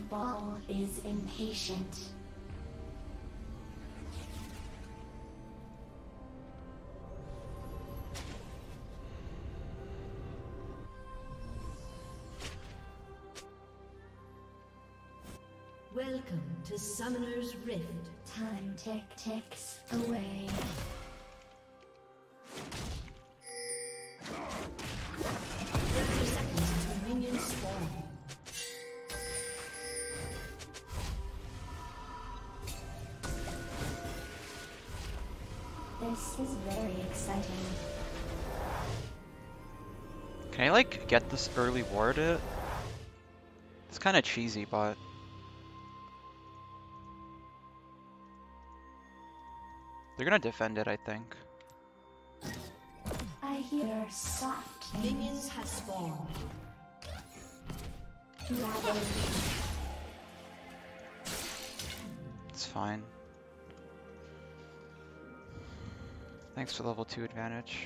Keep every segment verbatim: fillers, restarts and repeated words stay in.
ball is impatient. Welcome to Summoner's Rift. Time tick ticks away. thirty seconds until minions spawn. This is very exciting. Can I like get this early ward it? It's kind of cheesy, but they're gonna defend it, I think. I hear soft Minions have spawned. Ravage. It's fine. Thanks for level two advantage.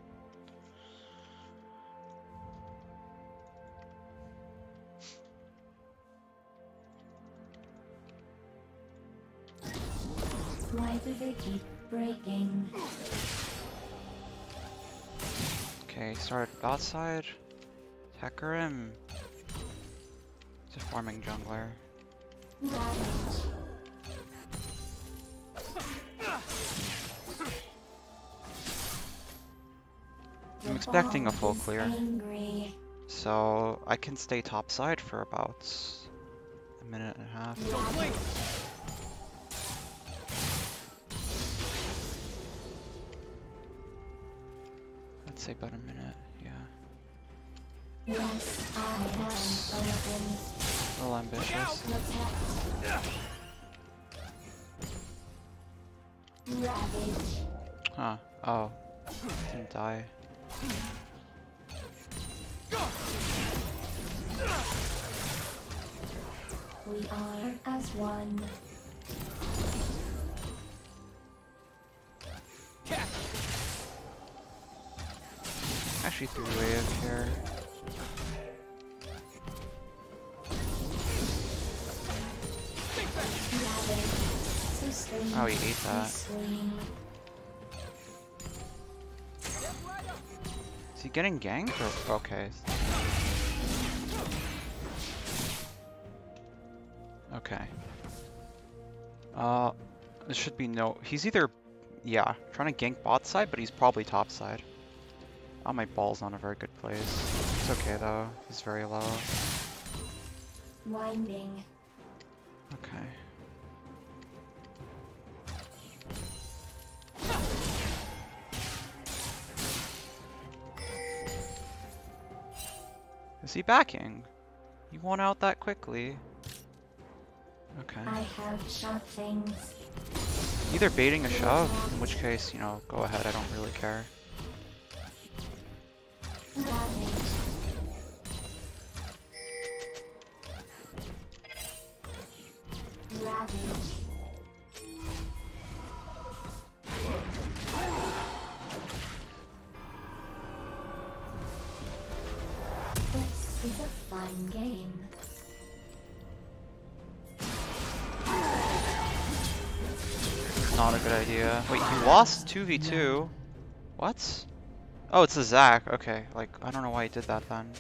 Why do they keep breaking? Okay, start bot side. Attacker him. He's a farming jungler. Ravage. I'm expecting a full Is clear, angry. so I can stay top side for about a minute and a half. Ravage. I'd say about a minute, yeah. Yes, I am open. A little ambitious. Protect. Ravage. Huh. Oh. Didn't die. We are as one. Actually threw wave here. Ravage. Sustain. Oh, he ate that. Slain. Is he getting ganked or okay? Okay. Uh, there should be no. He's either, yeah, trying to gank bot side, but he's probably top side. Oh, my ball's not a very good place. It's okay though. He's very low. Winding. Okay. Is he backing? You won out that quickly. Okay. I have sharp things. Either baiting a shove, in which case, you know, go ahead, I don't really care. Ravage. Ravage. This is a fun game. Not a good idea. Wait, you lost two v two? What? Oh, it's a Zac. Okay, like, I don't know why he did that then.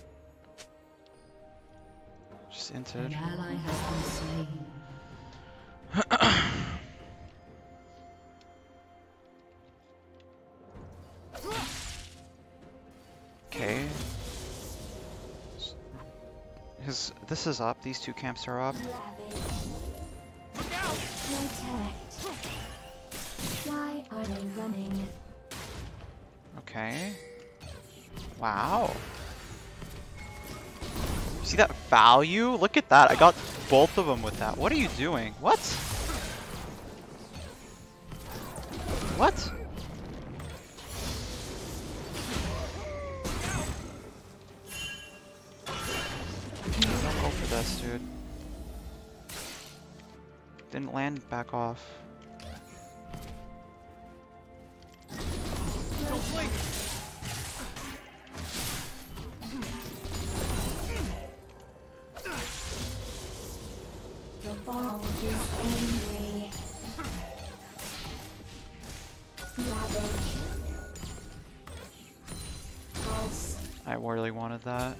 Just An inted. ally has been slain. Okay. His, this is up. These two camps are up. Ravage. Protect. Why are they running? Okay. Wow. See that value? Look at that. I got both of them with that. What are you doing? What? What? Don't go for this, dude. Didn't land, back off. ball is angry. Ravage. Pulse. I really wanted that.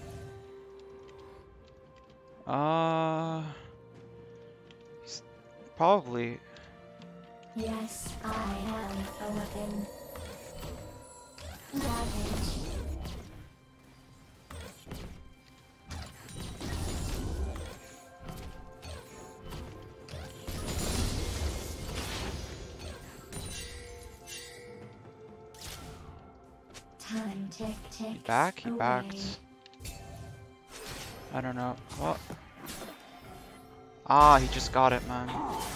Uh, he's probably. Yes, I am a weapon. Ravage. Time tick tick. Back? He backed. I don't know. What? Ah, he just got it, man.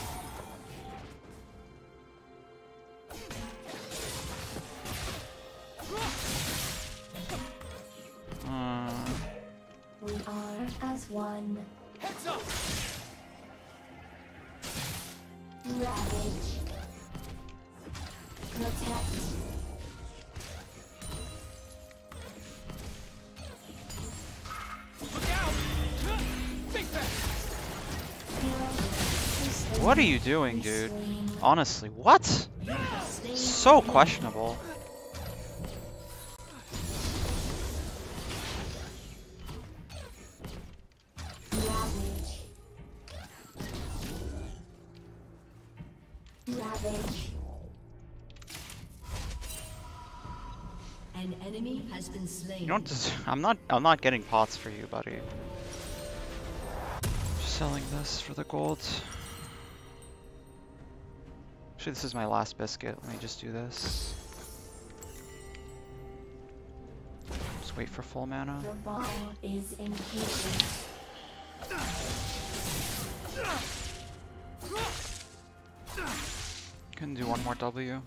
Hmm. We are as one. Heads up! Ravage. Protect. Look out! Think back! What are you doing, dude? Honestly, what? So questionable. Ravage. Ravage. An enemy has been slain. You don't just. I'm not. I'm not getting pots for you, buddy. Just selling this for the gold. Actually, this is my last biscuit. Let me just do this. Just wait for full mana. The ball is impatient. Can do one more W.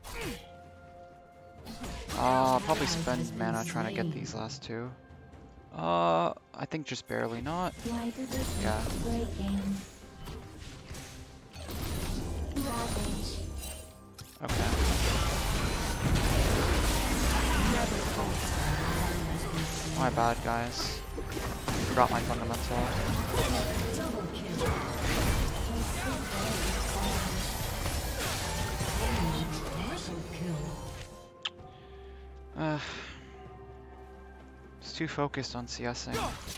Uh, probably spend mana trying to get these last two. Uh, I think just barely not. Why does it keep Yeah. breaking? Ravage. Okay. My bad, guys. Forgot my fundamental. Double kill. Triple kill. Uh, just too focused on CSing.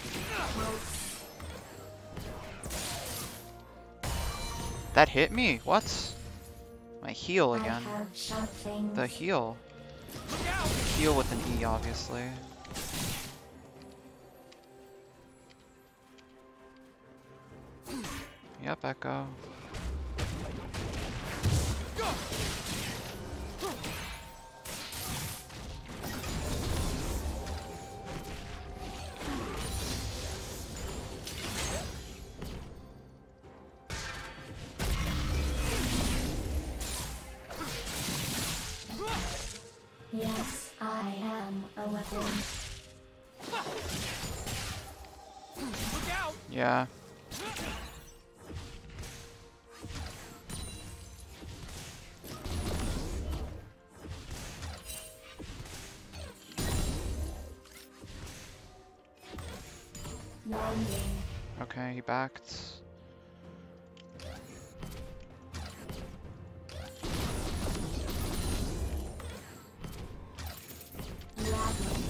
That hit me? What? My heal I again. have shot things. The heal. Look out! Heal with an E, obviously. Yep, Echo. Yes, I am a weapon. Look out! Yeah. Landing. Okay, he backed. Ravage.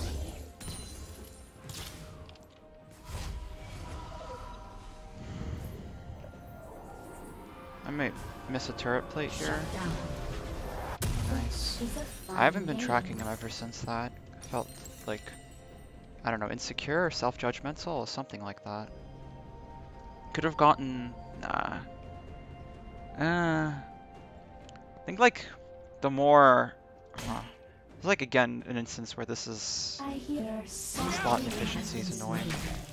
I may miss a turret plate here. Down. Nice. Is a fun I haven't been game. tracking him ever since that. I felt like, I don't know, insecure or self-judgmental or something like that. Could have gotten, nah. Uh, I think like the more, uh, it's like again an instance where this is I hear slot inefficiency is annoying.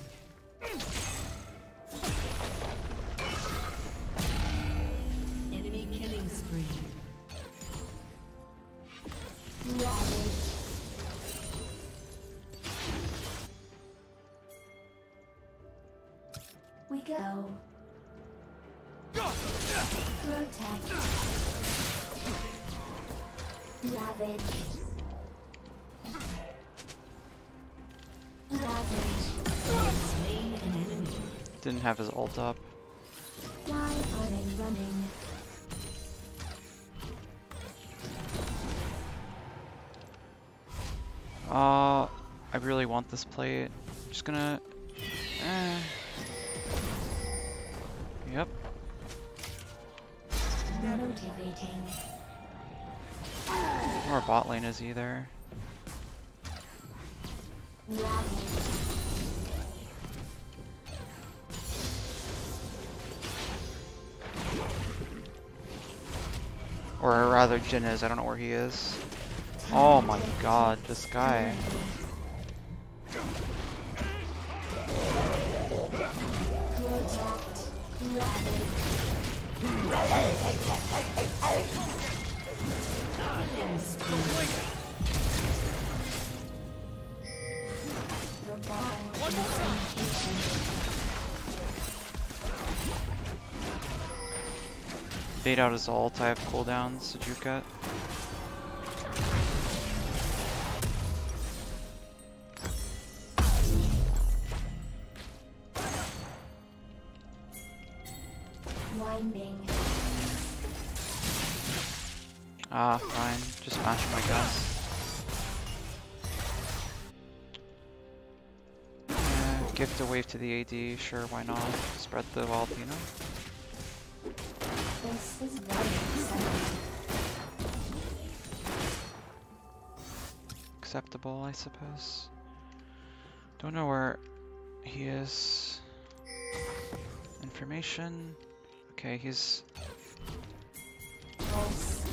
Enemy killing spree. Ravage. We go. Protect. Ravage. Ravage. Slain an enemy. Didn't have his ult up. Fly Uh, I really want this plate. Just gonna. Eh. Yep. Motivating. Or bot lane is either. Or rather, Jin is. I don't know where he is. Oh my god, this guy. Bait out his ult. I have cooldowns. Did you get? Winding. Ah, fine. Just smash him, I guess. Yeah, gift a wave to the A D. Sure, why not? Spread the wealth, you know? This is very exciting. Acceptable, I suppose. Don't know where he is. Information. Okay, he's. Pulse.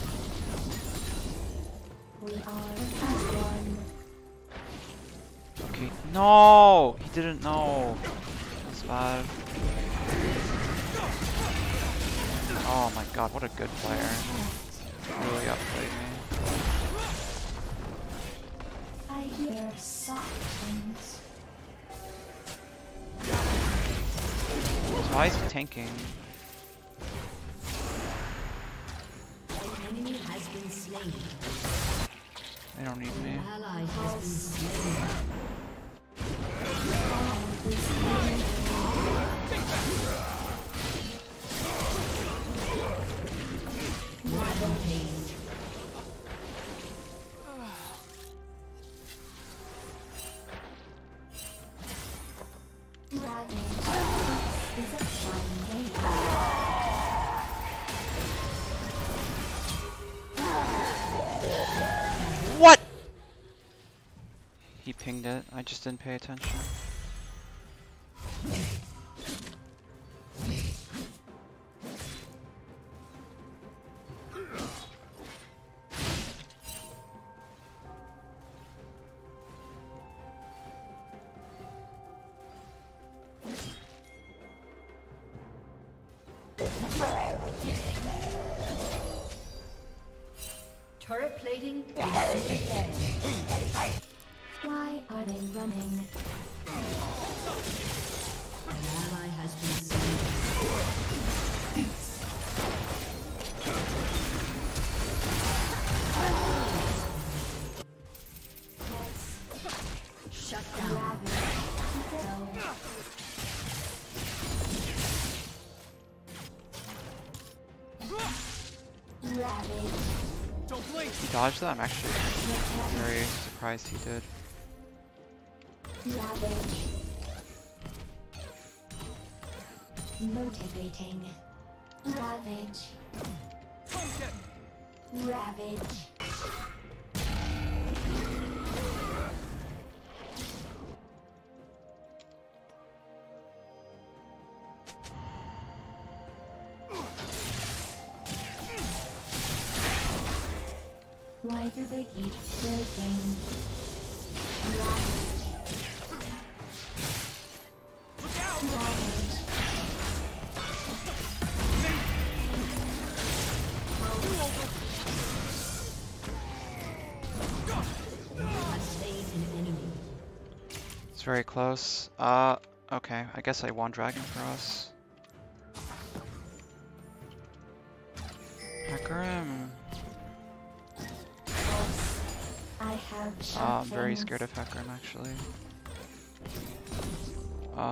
We are as one. Okay. No! He didn't know. That's bad. Oh my god, what a good player. Really outplayed me. I hear soft things. So why is he tanking? An enemy has been slain. They don't need me. An ally has been slain. Rampage. Ravage is a fun game. What? He pinged it. I just didn't pay attention. Turret plating is prepared. Why are they running? An ally has been slain. Shut down. Ravage. Don't blink. He dodged that? I'm actually very surprised he did. Ravage. Motivating. Ravage. Come get me. Ravage. Why do they keep breaking? Ravage. Look out. Ravage. Has slain an enemy. It's very close. Uh, okay. I guess I won Dragon for us. Hecarim. I have Uh, I'm very shot scared of Hecarim actually. Uh,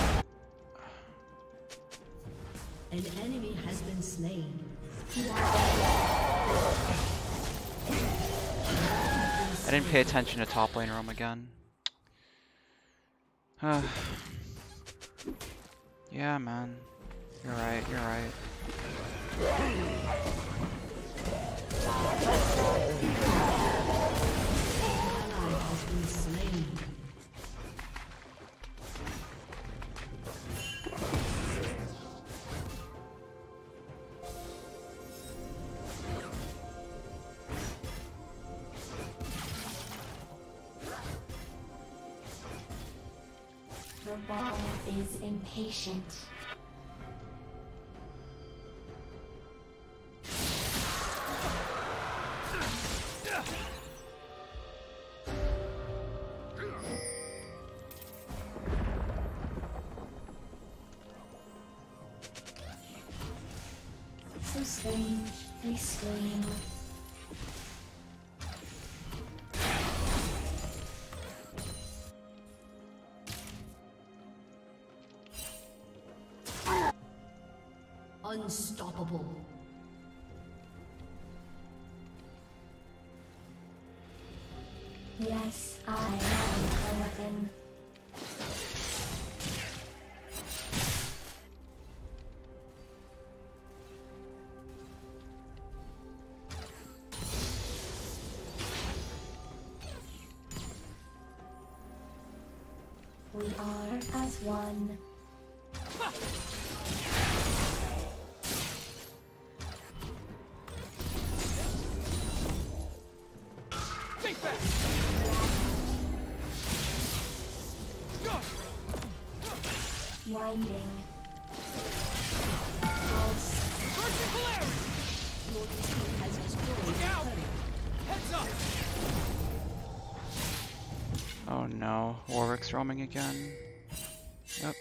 An enemy has been slain. things. Has been I didn't pay attention to top lane roam again. Yeah, man. You're right, you're right. The ball is impatient. So strange, they scream. Unstoppable. Yes, I am a weapon. We are as one. Think back. Go. Winding. Pulse. Mercy polarity. Your team has destroyed Look out. the turret. Heads up. Oh no, Warwick's roaming again. Yep.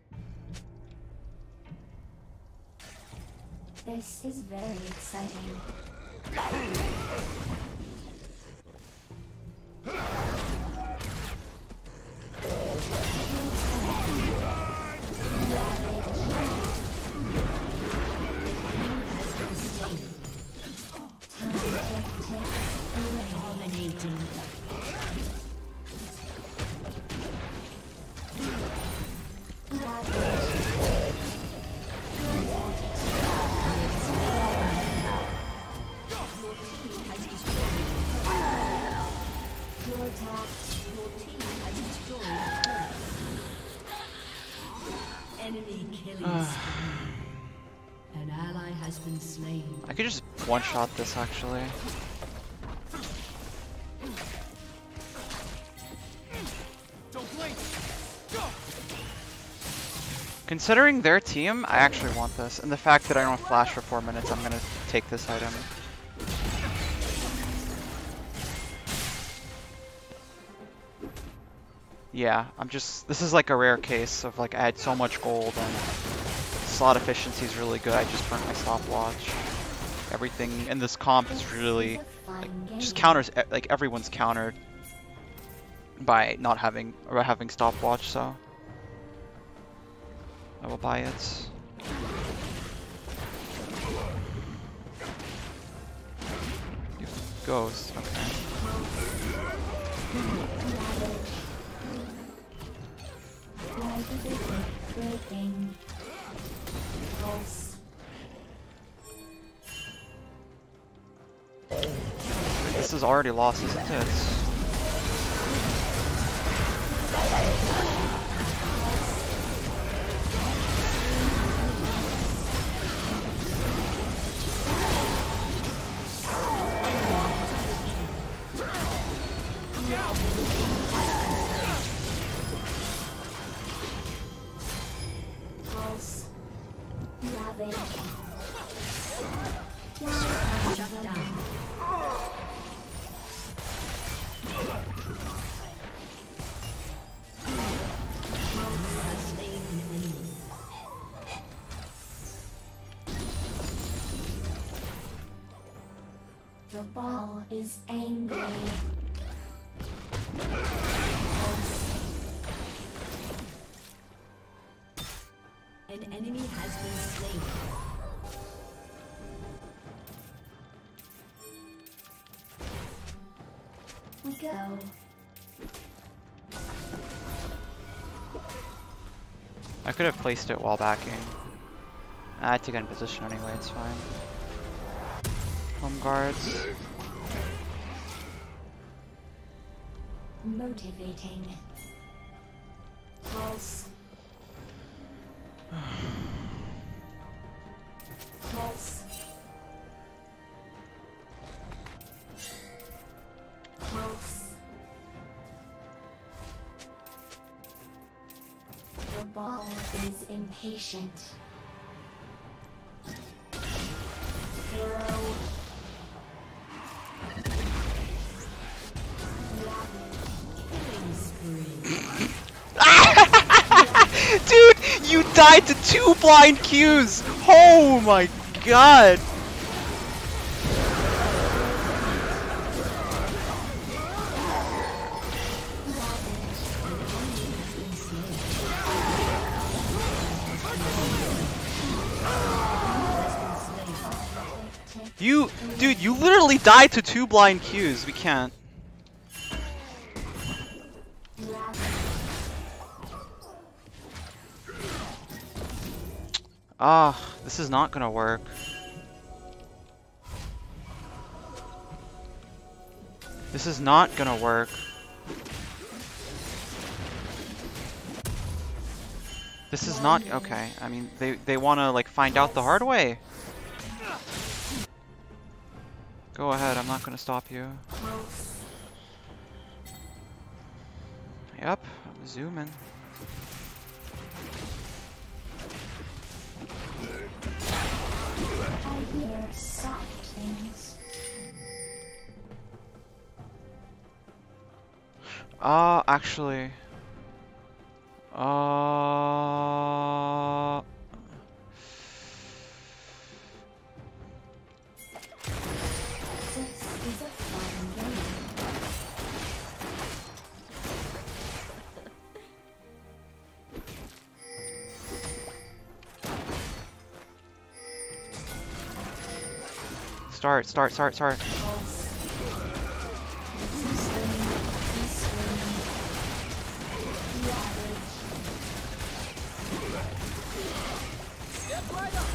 This is very exciting. Dominating. Your attack. Your team has destroyed the turret. Enemy killing spree. An ally has been slain. I could just one-shot this actually. Don't blink. Go. Considering their team, I actually want this. And the fact that I don't flash for four minutes, I'm gonna take this item. Yeah, I'm just, this is like a rare case of like I had so much gold and slot efficiency is really good. I just burnt my stopwatch. Everything in this comp is really, like, just counters, like everyone's countered by not having, or having stopwatch, so I will buy it. Ghost, okay. Breaking. Pulse. This is already lost, isn't it? Pulse. Ravage. Shut down. Has slain an enemy. The ball is angry. An enemy has been slain. We go. I could have placed it while backing. I had to get in position anyway, it's fine. Home guards. Motivating. Pulse. Pulse. Pulse. The ball is impatient. Throw. Dude, you died to two blind Qs! Oh my god! You, dude, you literally died to two blind Qs. We can't. Ah, this is not gonna work. This is not gonna work. This is not okay. I mean, they they want to like find out the hard way. Go ahead. I'm not gonna stop you. Yep. I'm zooming. I hear soft things. Ah, uh, actually. Uh. This is a fun game. Start, start, start, start. Step right up.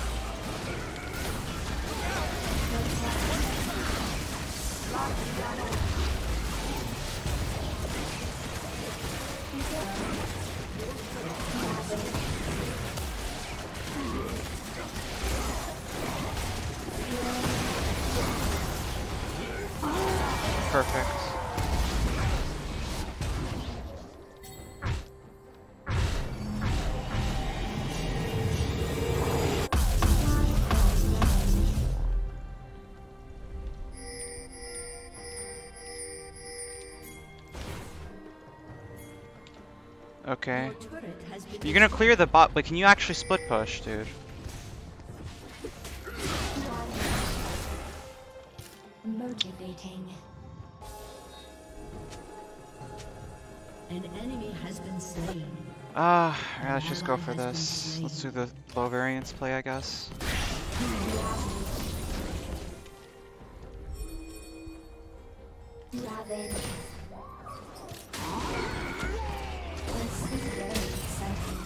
Perfect. Okay. Your turret has been You're gonna clear the bot, but can you actually split push, dude? Motivating. An enemy has been slain. Ah, uh, let's just go for this. Let's do the low variance play, I guess. Raven. This is very exciting.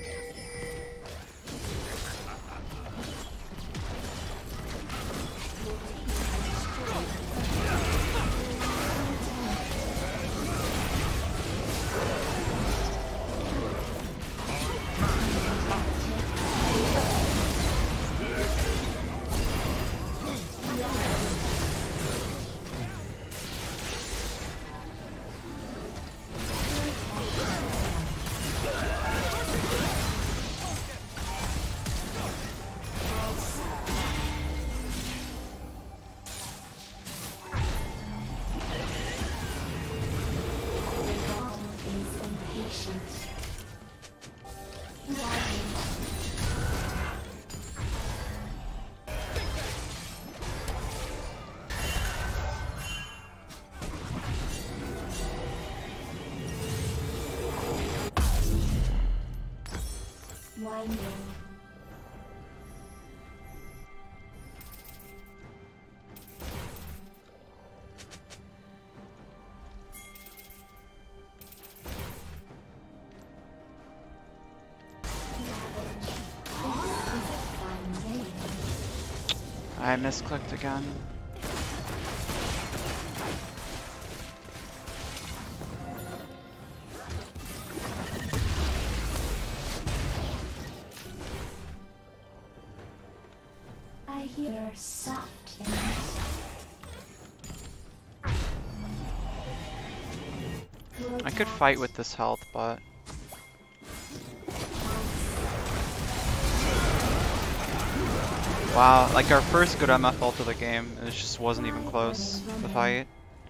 Winding. misclicked again. I hear soft in I could fight with this health, but wow, like our first good M F ult of the game, it just wasn't even close, the fight.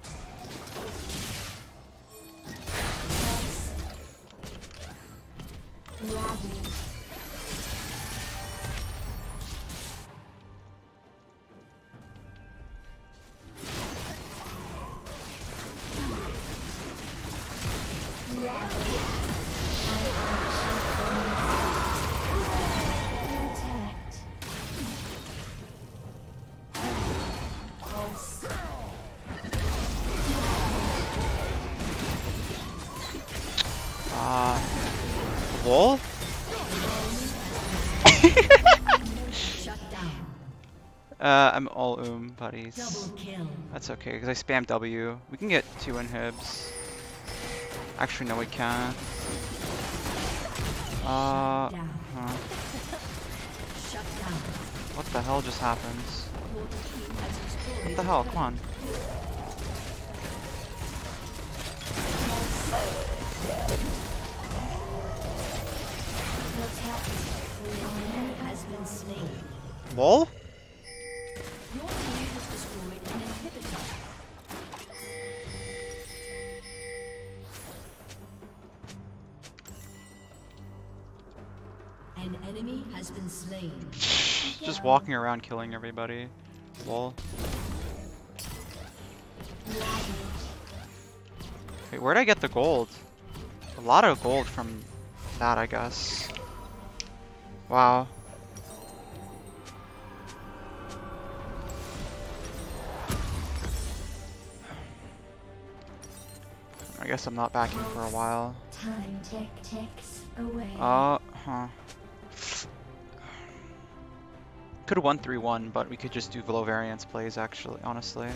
Uh, lol? Shut down. uh, I'm all oom, buddies. Double kill. That's okay, because I spam W. We can get two inhibs. Actually, no, we can't. Uh, Down. huh. Shut down. What the hell just happened? Your team has destroyed What the hell? Come on. has been slain. Lol? Your team has destroyed an inhibitor. An enemy has been slain. Just walking around killing everybody. Lol. Wait, where'd I get the gold? A lot of gold from that, I guess. Wow. I guess I'm not backing for a while. time tick ticks away. Uh, huh. Could have won three one, but we could just do low variance plays, actually, honestly.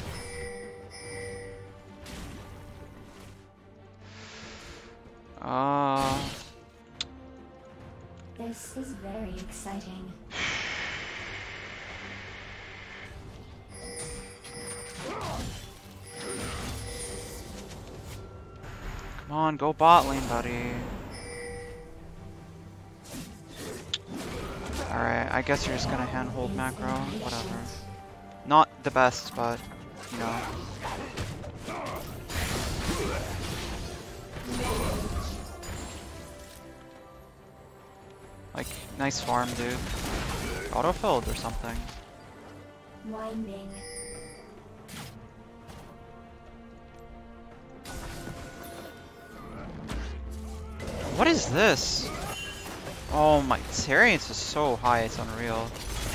Uh... This is very exciting. Come on, go bot lane, buddy. Alright, I guess you're just gonna handhold macro, whatever. Not the best, but, you know. Like, nice farm, dude. Auto-filled or something. Winding. What is this? Oh my, variance is so high, it's unreal.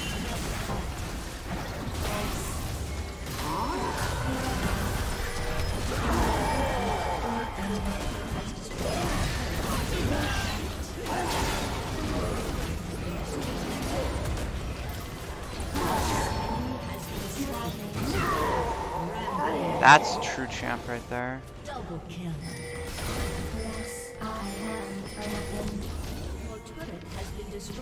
That's true champ right there. Double kill. Yes, I am open. Your turret has been destroyed.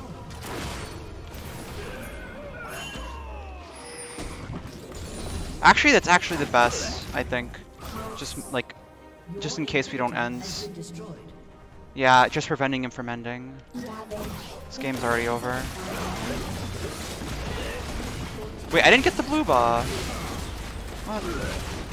Actually, that's actually the best, I think. Just like, just in case we don't end. Has been destroyed. Yeah, just preventing him from ending. Ravage. This game's already over. Wait, I didn't get the blue buff. What?